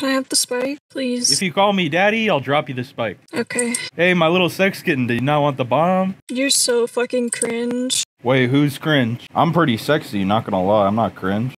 Can I have the spike, please? If you call me daddy, I'll drop you the spike. Okay. Hey, my little sex kitten, do you not want the bomb? You're so fucking cringe. Wait, who's cringe? I'm pretty sexy, not gonna lie, I'm not cringe.